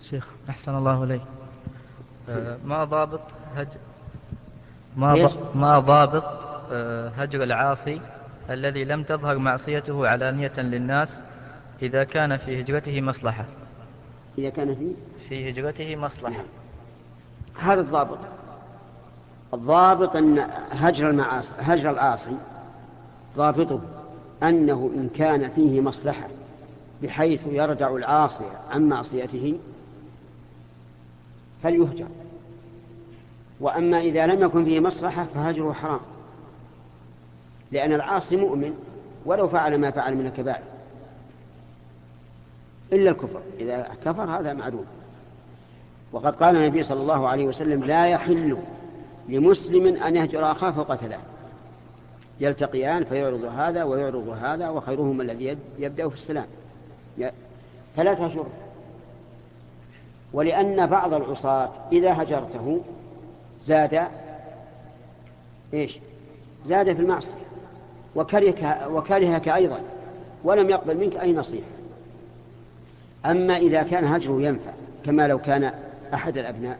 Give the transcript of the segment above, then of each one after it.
شيخ أحسن الله إليك. ما ضابط هجر العاصي الذي لم تظهر معصيته علانية للناس إذا كان في هجرته مصلحة؟ إذا كان في هجرته مصلحة. هذا الضابط أن هجر العاصي ضابطه أنه إن كان فيه مصلحة بحيث يرجع العاصي عن معصيته فليهجر، وأما إذا لم يكن فيه مصلحة فهجره حرام، لأن العاصي مؤمن ولو فعل ما فعل من الكبائر إلا الكفر، إذا كفر هذا معلوم. وقد قال النبي صلى الله عليه وسلم: لا يحل لمسلم أن يهجر أخاه فوق 3، يلتقيان فيعرض هذا ويعرض هذا وخيرهم الذي يبدأ في السلام، فلا تهجر. ولأن بعض العصاة إذا هجرته زاد في المعصية وكرهك أيضا ولم يقبل منك أي نصيحة. أما إذا كان هجره ينفع، كما لو كان أحد الأبناء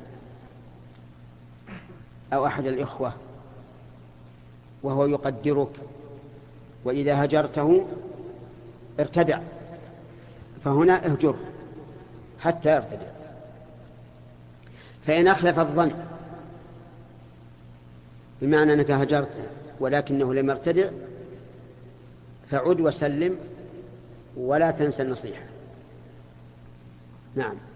أو أحد الإخوة وهو يقدرك، وإذا هجرته ارتدع، فهنا اهجره حتى يرتدع. فإن أخلف الظن بمعنى أنك هجرته ولكنه لم يرتدع فعد وسلم ولا تنسى النصيحة. نعم.